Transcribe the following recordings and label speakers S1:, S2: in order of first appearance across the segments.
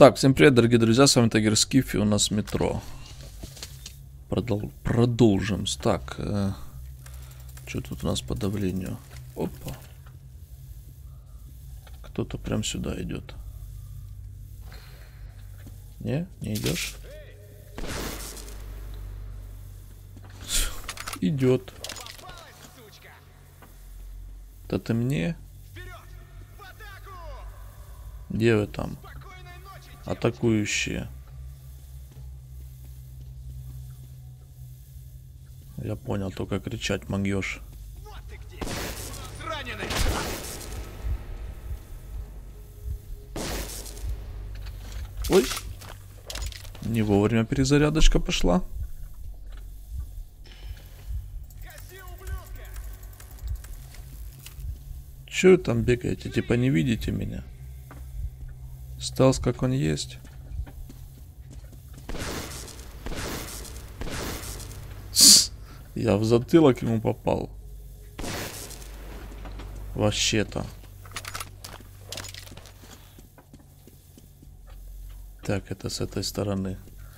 S1: Так, всем привет, дорогие друзья, с вами Тайгер Скиф, и у нас метро. Продолжим. Так, что тут у нас по давлению? Опа. Кто-то прям сюда идет. Не идешь? Идет. Это мне? Где вы там? Атакующие. Я понял, только кричать могешь. Ой. Не вовремя перезарядочка пошла. Че вы там бегаете? Типа не видите меня? Стелс как он есть. Я в затылок ему попал. Вообще-то. Так, это с этой стороны.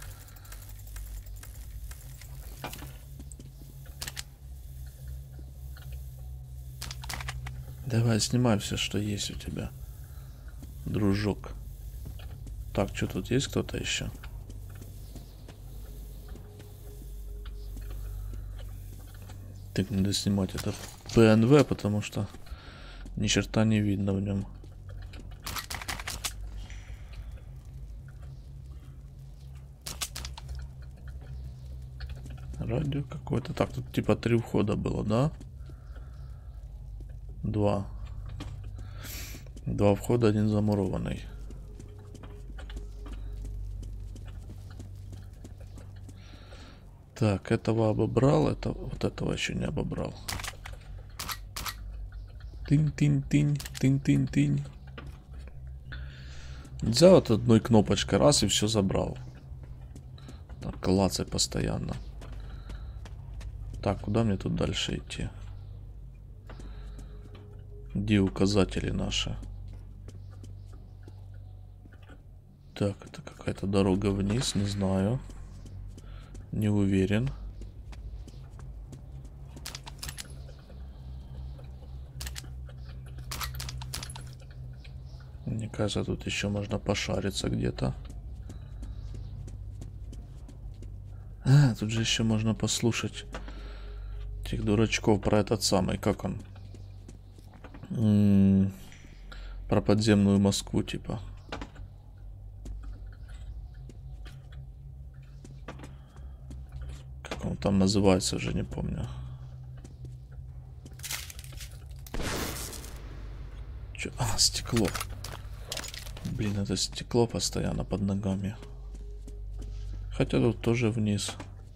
S1: Давай, снимай все, что есть у тебя, дружок. Так, что тут есть кто-то еще? Так, надо снимать это ПНВ, потому что ни черта не видно в нем. Радио какое-то. Так, тут типа 3 входа было, да? 2 входа, 1 замурованный. Так, этого обобрал, вот этого еще не обобрал. Тынь-тынь-тынь, тынь-тынь-тынь. Нельзя вот одной кнопочкой раз и все забрал. Так, клацай постоянно. Так, куда мне тут дальше идти? Где указатели наши? Так, это какая-то дорога вниз, не знаю. Не уверен. Мне кажется, тут еще можно пошариться где-то. А, тут же еще можно послушать этих дурачков про этот самый, как он? Про подземную Москву, типа. Как он там называется, уже не помню. Чё? А, стекло. Блин, это стекло постоянно под ногами. Хотя тут тоже вниз.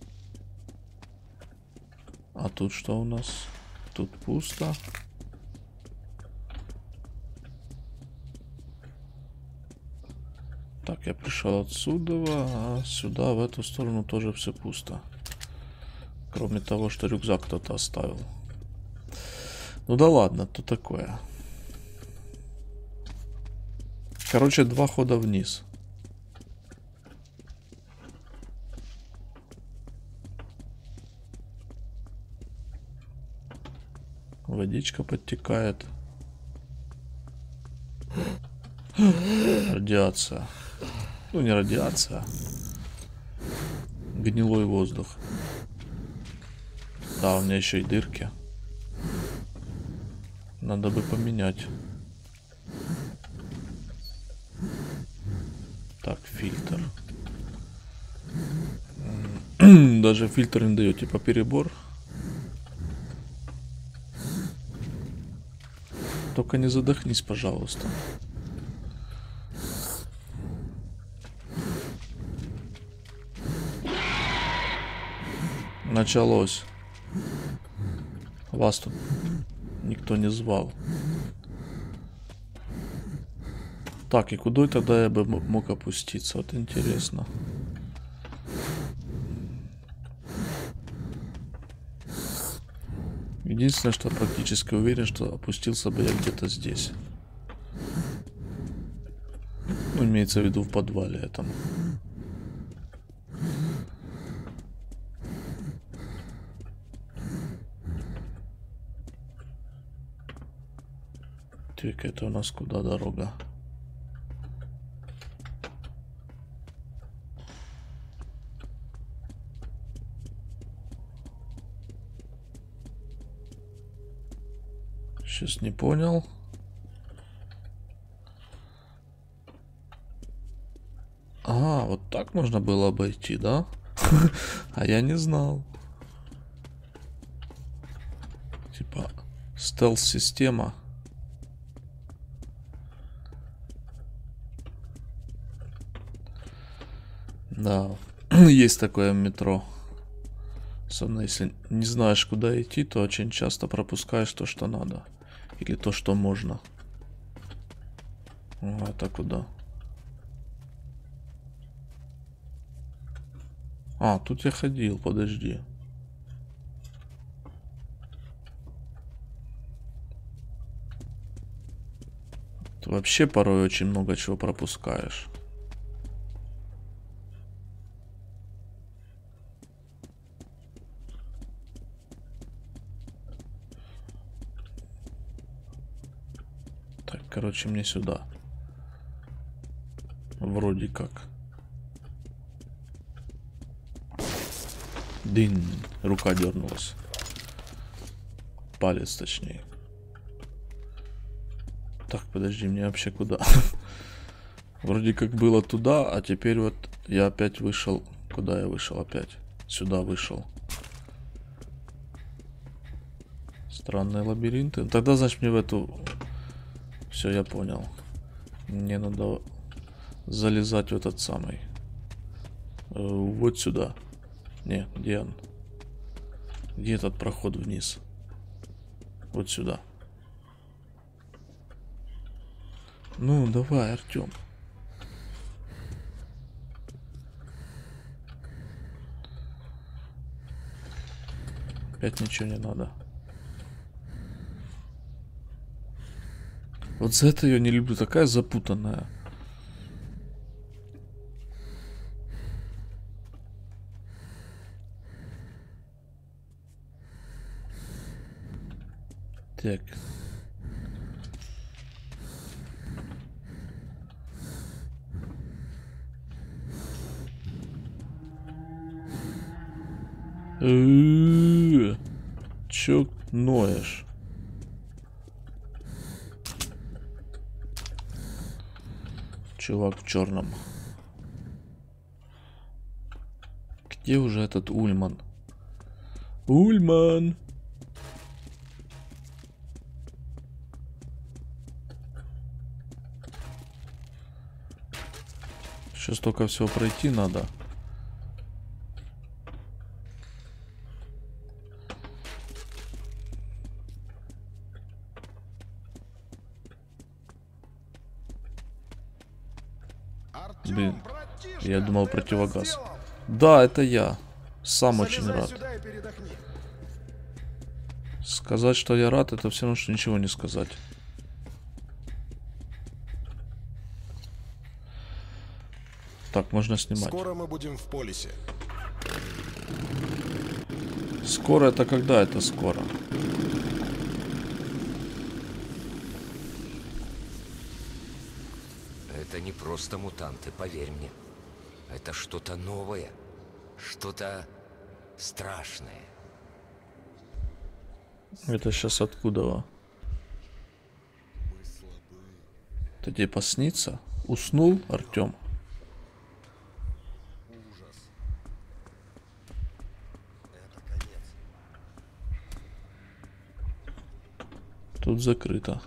S1: А тут что у нас? Тут пусто. Так, я пришел отсюда, а сюда, в эту сторону тоже все пусто. Кроме того, что рюкзак кто-то оставил. Ну да ладно, то такое. Короче, 2 хода вниз. Водичка подтекает. Радиация. Ну, не радиация. Гнилой воздух. Да, у меня еще и дырки. Надо бы поменять. Так, фильтр. Даже фильтр не дает, типа перебор. Только не задохнись, пожалуйста. Началось. Вас тут никто не звал. Так, и куда тогда я бы мог опуститься? Вот интересно. Единственное, что практически уверен, что опустился бы я где-то здесь. Ну, имеется в виду в подвале этом. Так, это у нас куда дорога? Сейчас не понял. А, вот так можно было обойти, да? А я не знал. Типа стелс-система. Да, есть такое метро. Особенно если не знаешь, куда идти, то очень часто пропускаешь то, что надо. Или то, что можно. О, это куда? А, тут я ходил, подожди. Ты вообще порой очень много чего пропускаешь. Так, короче, мне сюда. Вроде как. Дин, рука дернулась. Палец, точнее. Так, подожди, мне вообще куда? Вроде как было туда, а теперь вот я опять вышел. Куда я вышел опять? Сюда вышел. Странные лабиринты. Тогда, значит, мне в эту... Все, я понял. Мне надо залезать в этот самый. Вот сюда. Не, где он? Где этот проход вниз? Вот сюда. Ну, давай, Артем. Опять ничего не надо. Вот за это я не люблю. Такая запутанная. Так. Чё ноешь? Чувак в черном. Где уже этот Ульман? Ульман! Сейчас только все пройти надо. Блин, я думал противогаз. Да, это я. Сам очень рад. Сказать, что я рад, это все равно, что ничего не сказать. Так, можно снимать.
S2: Скоро мы будем в полисе.
S1: Скоро это когда это скоро?
S3: Это не просто мутанты, поверь мне. Это что-то новое, что-то страшное.
S1: Это сейчас откуда? Это типа снится? Уснул, Артем? Тут закрыто.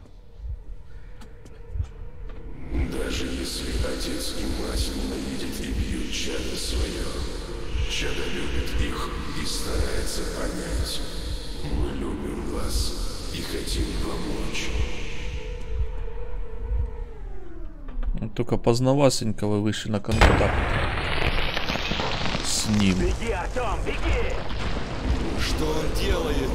S4: Даже если отец и мать ненавидят и бьют чадо свое, чадо любит их и старается понять. Мы любим вас и хотим помочь.
S1: Только поздновасенько вы вышли на контакт с ним.
S5: Беги, Артем, беги!
S2: Что он делает?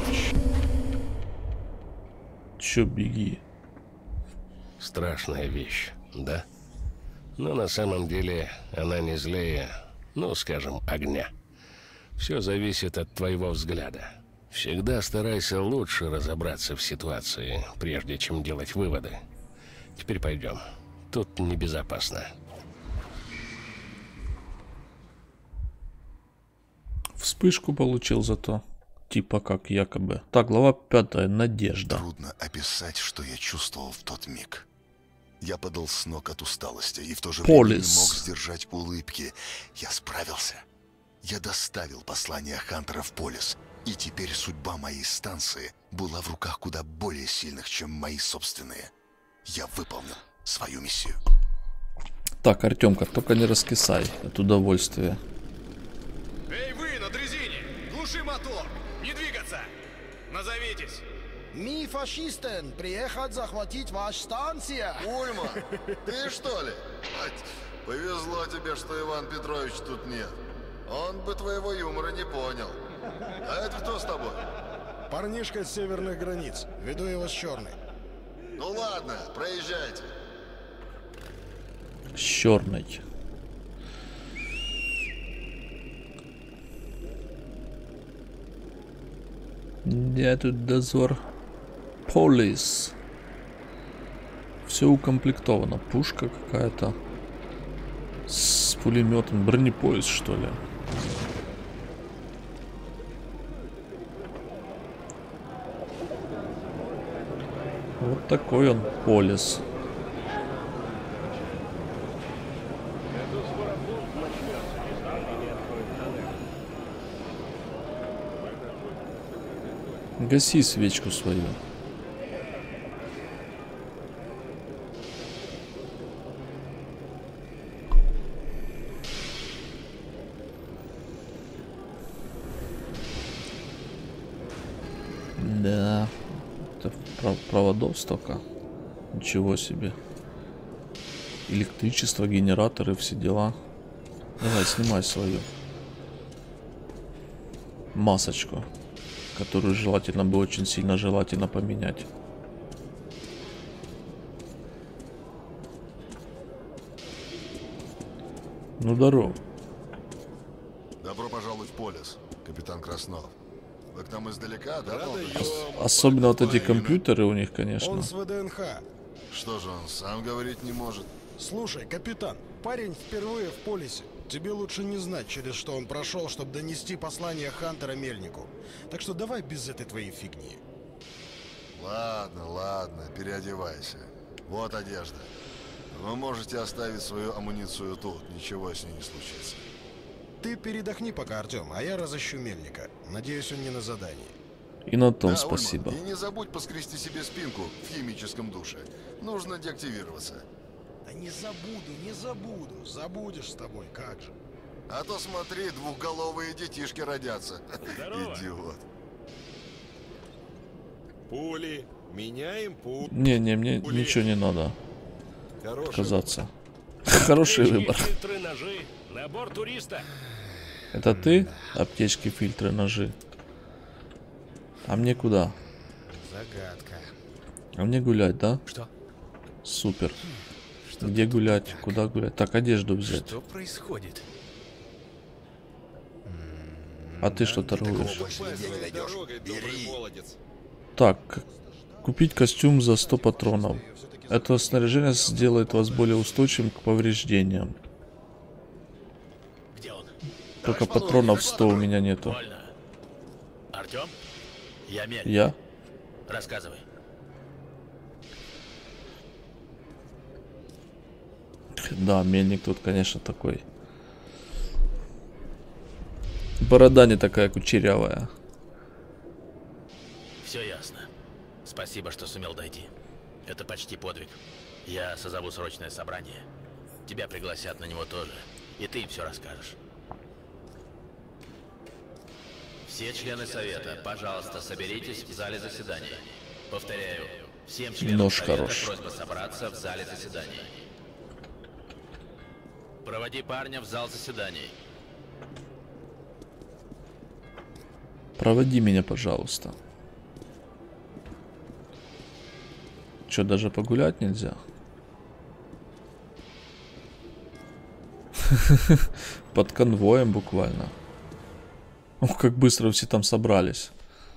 S1: Чё беги?
S3: Страшная вещь, да?
S4: Но на самом деле она не злее, ну, скажем, огня. Все зависит от твоего взгляда. Всегда старайся лучше разобраться в ситуации, прежде чем делать выводы. Теперь пойдем. Тут небезопасно.
S1: Вспышку получил зато. Типа как якобы. Так, глава 5. Надежда.
S2: Трудно описать, что я чувствовал в тот миг. Я падал с ног от усталости и в то же время не мог сдержать улыбки. Я справился. Я доставил послание Хантера в Полис. И теперь судьба моей станции была в руках куда более сильных, чем мои собственные. Я выполнил свою миссию.
S1: Так, Артемка, только не раскисай от удовольствия.
S5: Эй, вы на дрезине! Глуши мотор! Не двигаться! Назовитесь!
S6: Мы фашистен, приехать захватить вашу станцию.
S7: Ульма, ты что ли? Повезло тебе, что Иван Петрович тут нет. Он бы твоего юмора не понял. А это кто с тобой?
S6: Парнишка с северных границ. Веду его с черной.
S7: Ну ладно, проезжайте.
S1: С черной. Я тут дозор. Полис. Все укомплектовано. Пушка какая-то. С пулеметом. Бронепоезд, что ли? Вот такой он, Полис. Гаси свечку свою. Да. Это проводов столько. Ничего себе. Электричество, генераторы, все дела. Давай, снимай свою масочку, которую желательно бы, очень сильно желательно поменять. Ну, здорово.
S7: Добро пожаловать в Полис, капитан Краснов. Вы к нам издалека, да?
S1: Особенно вот эти компьютеры у них, конечно.
S6: Он с ВДНХ.
S7: Что же он сам говорить не может?
S6: Слушай, капитан, парень впервые в Полисе. Тебе лучше не знать, через что он прошел, чтобы донести послание Хантера Мельнику. Так что давай без этой твоей фигни.
S7: Ладно, ладно, переодевайся. Вот одежда. Вы можете оставить свою амуницию тут, ничего с ней не случится.
S6: Ты передохни пока, Артем, а я разыщу Мельника. Надеюсь, он не на задании.
S1: И на том
S7: Да,
S1: спасибо.
S7: Ульман, и не забудь поскрести себе спинку в химическом душе. Нужно деактивироваться.
S6: Да не забуду, не забуду. Забудешь с тобой, как же.
S7: А то смотри, двухголовые детишки родятся. Идиот.
S2: Пули. Меняем пули.
S1: Не, мне ничего не надо.
S2: Хороший
S1: Казаться. Хороший выбор.
S4: Фильтры, ножи, набор туриста.
S1: Это ты? Аптечки, фильтры, ножи. А мне куда?
S6: Загадка.
S1: А мне гулять, да?
S3: Что?
S1: Супер. Где гулять? Куда гулять? Так, одежду взять.
S3: Что происходит?
S1: А ты что торгуешь?
S2: больше нигде не найдешь. Бери. Молодец.
S1: Так, купить костюм за 100 патронов. Это снаряжение сделает вас более устойчивым к повреждениям.
S3: Где он?
S1: Только патронов 100 у меня нету.
S3: Вольно. Артем? Я Мельник.
S1: Я?
S3: Рассказывай.
S1: Да, Мельник тут, конечно, такой. Борода не такая кучерявая.
S3: Все ясно. Спасибо, что сумел дойти. Это почти подвиг. Я созову срочное собрание. Тебя пригласят на него тоже. И ты им все расскажешь. Все члены совета, пожалуйста, соберитесь в зале заседаний. Повторяю, всем членам
S1: Нож
S3: совета
S1: хорош.
S3: просьба собраться в зале заседаний. Проводи парня в зал заседаний.
S1: Проводи меня, пожалуйста. Что, даже погулять нельзя? Под конвоем буквально. Ох, как быстро все там собрались.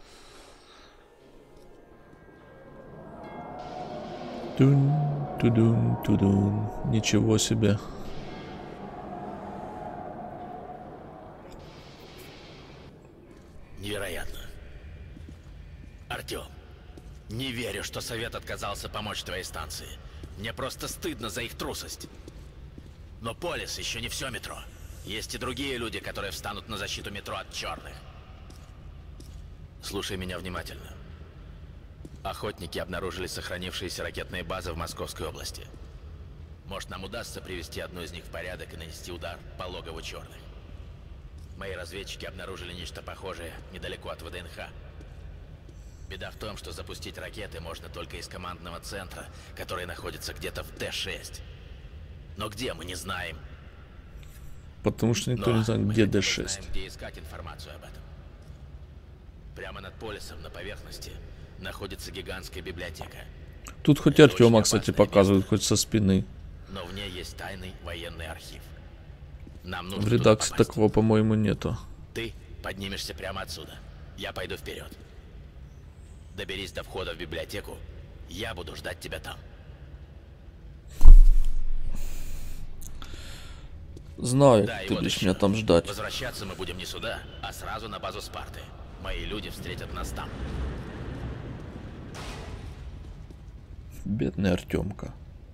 S1: Тун, тудун, тудун. Ничего себе.
S3: Невероятно. Артём, не верю, что Совет отказался помочь твоей станции. Мне просто стыдно за их трусость. Но Полис еще не все метро. Есть и другие люди, которые встанут на защиту метро от черных. Слушай меня внимательно. Охотники обнаружили сохранившиеся ракетные базы в Московской области. Может, нам удастся привести одну из них в порядок и нанести удар по логову черных. Мои разведчики обнаружили нечто похожее недалеко от ВДНХ. Беда в том, что запустить ракеты можно только из командного центра, который находится где-то в Д-6. Но где, мы не знаем.
S1: Потому что никто не знает, где Д-6.
S3: Знаем, где искать информацию об этом. Прямо над Полисом, на поверхности, находится гигантская библиотека.
S1: Тут хоть
S3: Это
S1: Артема,
S3: очень
S1: кстати,
S3: опасное
S1: показывают,
S3: место.
S1: хоть со спины.
S3: Но в ней есть тайный военный архив. Нам нужно
S1: В
S3: туда
S1: редакции
S3: попасть.
S1: такого, по-моему, нету.
S3: Ты поднимешься прямо отсюда. Я пойду вперед. Доберись до входа в библиотеку. Я буду ждать тебя там.
S1: Знаю,
S3: Да, и
S1: ты
S3: вот
S1: будешь
S3: еще.
S1: меня там ждать.
S3: Возвращаться мы будем не сюда, а сразу на базу Спарты. Мои люди встретят нас там.
S1: Бедный Артемка.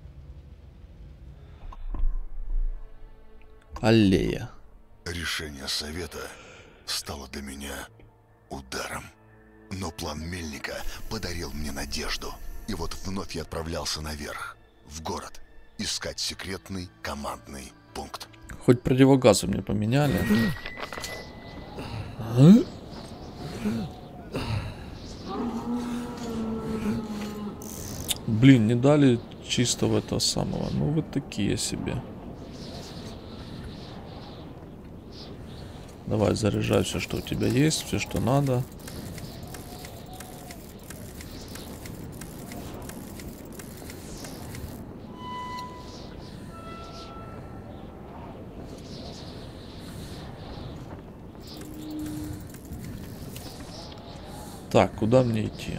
S1: Аллея.
S2: Решение Совета стало для меня ударом. Но план Мельника подарил мне надежду. И вот вновь я отправлялся наверх, в город, искать секретный командный пункт.
S1: Хоть противогазы мне поменяли. Блин, не дали чистого этого самого. Ну вы такие себе. Давай, заряжай все, что у тебя есть, все, что надо. Так, куда мне идти?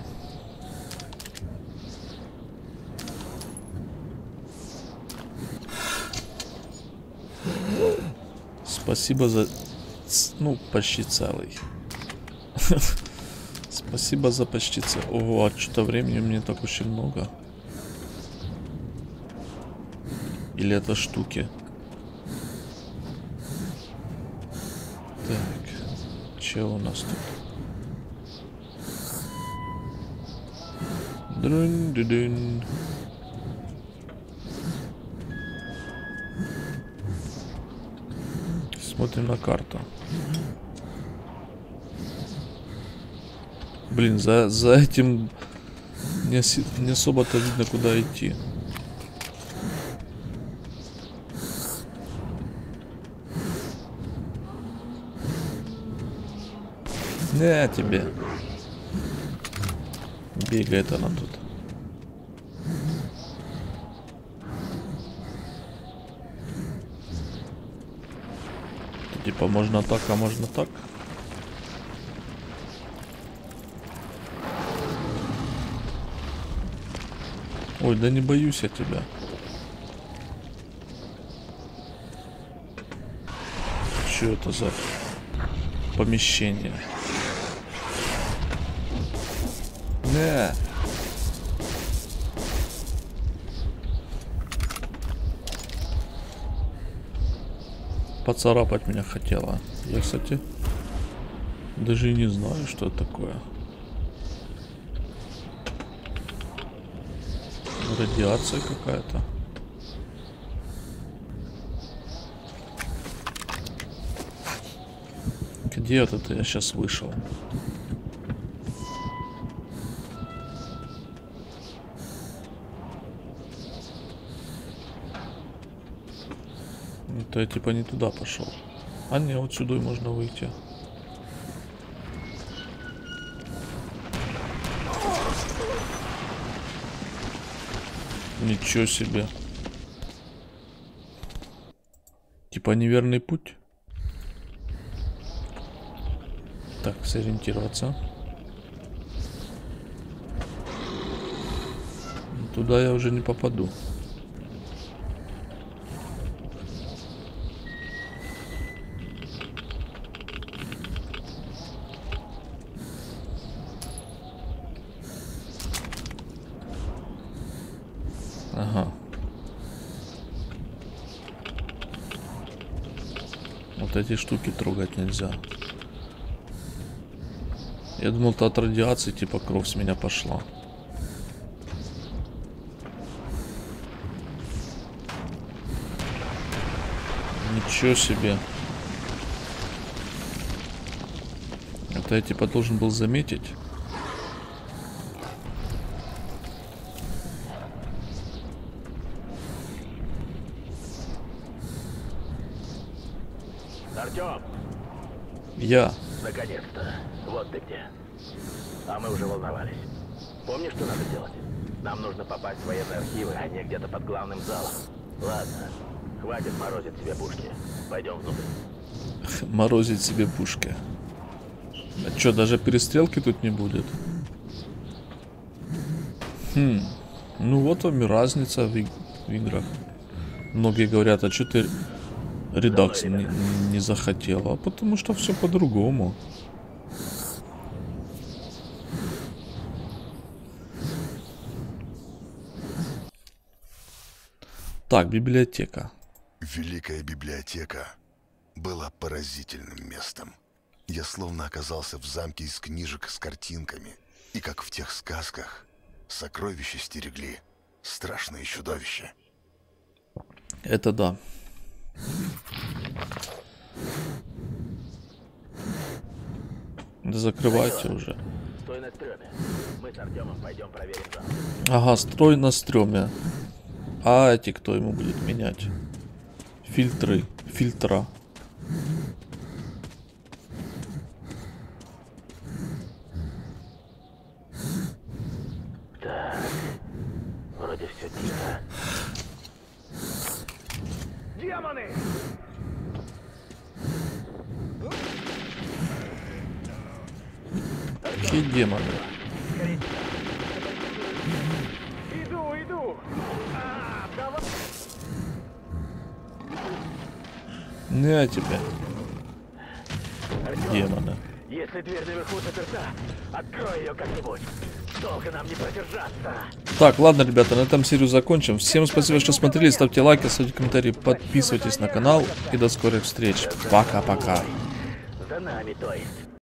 S1: Спасибо за... Ну, почти целый. Спасибо за почти целый. Ого, а что-то времени мне так очень много. Или это штуки? Так, что у нас тут? Дрын-ды-дын. Смотрим на карту. Блин, за этим не особо-то видно, куда идти. Не тебе. Бегает она тут. Типа можно так, а можно так. Ой, да не боюсь я тебя. Что это за помещение? Не. Поцарапать меня хотела. Я, кстати, даже и не знаю, что это такое. Радиация какая-то. Где вот это я сейчас вышел? Это я типа не туда пошел. А не, вот сюда и можно выйти. Ничего себе. Типа неверный путь. Так, сориентироваться. Туда я уже не попаду. Ага. Вот эти штуки трогать нельзя. Я думал, это от радиации, типа кровь с меня пошла. Ничего себе. Это я типа должен был заметить.
S3: Артём!
S1: Я.
S3: Наконец-то. Вот ты где. А мы уже волновались. Помнишь, что надо делать? Нам нужно попасть в военные архивы, они где-то под главным залом. Ладно, хватит морозить себе пушки. Пойдем внутрь.
S1: Морозить себе пушки. А что, даже перестрелки тут не будет? Ну вот вам и разница в играх. Многие говорят, а что ты редакс не захотел? А потому что все по-другому. Так, библиотека.
S2: Великая библиотека была поразительным местом. Я словно оказался в замке из книжек с картинками. И как в тех сказках, сокровища стерегли страшные чудовища.
S1: Это да. Да закрывайте уже.
S3: Стой на стрёме. Мы с Артёмом пойдем проверим зал.
S1: Ага, строй на стреме. А эти кто ему будет менять? Фильтра.
S3: Так, вроде все тихо. Демоны!
S1: Какие демоны?
S3: Иду! Давай!
S1: На тебе. Демоны.
S3: Если дверь наверху заперта, открой ее как-нибудь. Долго нам не продержаться.
S1: Так, ладно, ребята, на этом серию закончим. Всем спасибо, что смотрели. Ставьте лайки, ставьте комментарии, подписывайтесь на канал. И до скорых встреч. Пока-пока.
S3: За нами, то есть.